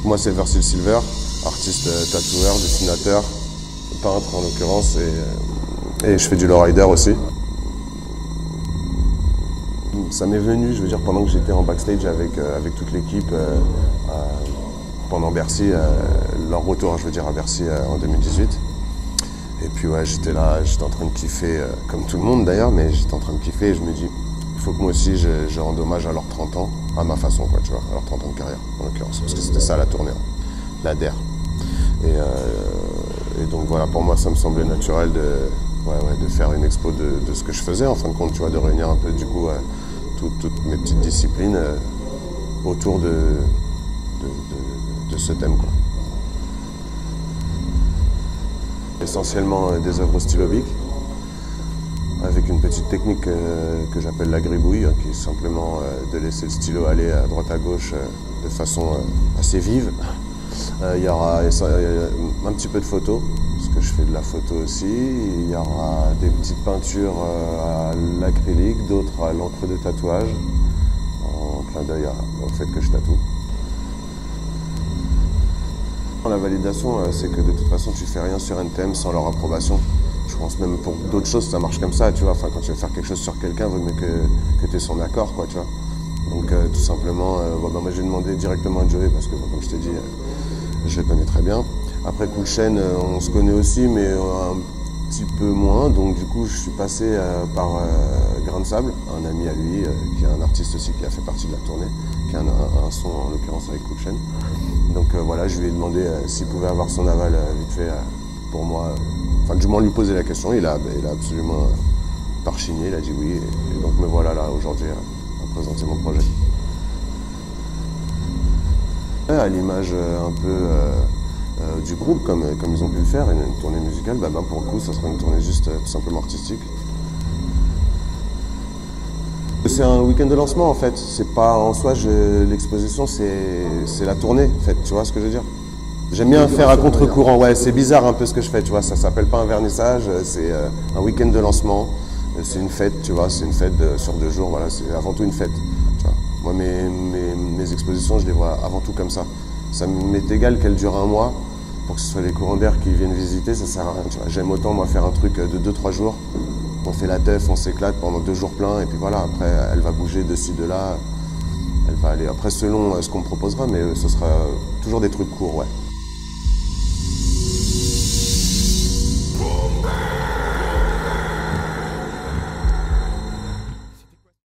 moi c'est Versil Silver, artiste tatoueur, dessinateur, peintre en l'occurrence, et je fais du lowrider aussi. Ça m'est venu, je veux dire, pendant que j'étais en backstage avec toute l'équipe pendant Bercy, leur retour, je veux dire, à Bercy en 2018. Et puis ouais, j'étais là, j'étais en train de kiffer, comme tout le monde d'ailleurs, mais j'étais en train de kiffer et je me dis, il faut que moi aussi je rende hommage à leurs 30 ans, à ma façon, quoi, tu vois, à leurs 30 ans de carrière, en l'occurrence, parce que c'était ça la tournée, la DER. Et donc voilà, pour moi, ça me semblait naturel de faire une expo de ce que je faisais, en fin de compte, tu vois, de réunir un peu, du coup, toutes mes petites disciplines autour de ce thème, quoi. Essentiellement des œuvres stylobiques, avec une petite technique que j'appelle la gribouille, qui est simplement de laisser le stylo aller à droite à gauche de façon assez vive. Il y aura un petit peu de photo, parce que je fais de la photo aussi. Il y aura des petites peintures à l'acrylique, d'autres à l'encre de tatouage, en clin d'œil au fait que je tatoue. La validation, c'est que de toute façon, tu fais rien sur un thème sans leur approbation. Je pense même pour d'autres choses, ça marche comme ça, tu vois. Enfin, quand tu veux faire quelque chose sur quelqu'un, il vaut mieux que tu aies son accord, quoi, tu vois. Donc, tout simplement, moi, j'ai demandé directement à Joey, parce que, comme je t'ai dit, je le connais très bien. Après, Cool Chain, on se connaît aussi, mais un petit peu moins. Donc, du coup, je suis passé par Grain de Sable, un ami à lui, qui est un artiste aussi, qui a fait partie de la tournée, qui a un son, en l'occurrence, avec Cool Chain. Donc voilà, je lui ai demandé s'il pouvait avoir son aval vite fait pour moi. Enfin, du moins lui poser la question, il a absolument parchigné, il a dit oui. Et donc me voilà là aujourd'hui à présenter mon projet. À l'image un peu du groupe, comme ils ont pu le faire, une tournée musicale, pour le coup, ça sera une tournée juste tout simplement artistique. C'est un week-end de lancement en fait, c'est pas en soi, l'exposition c'est la tournée en fait, tu vois ce que je veux dire. J'aime bien faire à contre-courant, ouais, c'est bizarre un peu ce que je fais, tu vois, ça s'appelle pas un vernissage, c'est un week-end de lancement, c'est une fête, tu vois, c'est une fête sur 2 jours, voilà, c'est avant tout une fête, tu vois. Moi mes expositions, je les vois avant tout comme ça. Ça m'est égal qu'elles durent 1 mois, pour que ce soit les courants d'air qui viennent visiter, ça sert à rien, tu vois. J'aime autant moi faire un truc de 2-3 jours. On fait la teuf, on s'éclate pendant 2 jours pleins et puis voilà, après elle va bouger de ci, de là, elle va aller après selon ce qu'on me proposera, mais ce sera toujours des trucs courts, ouais.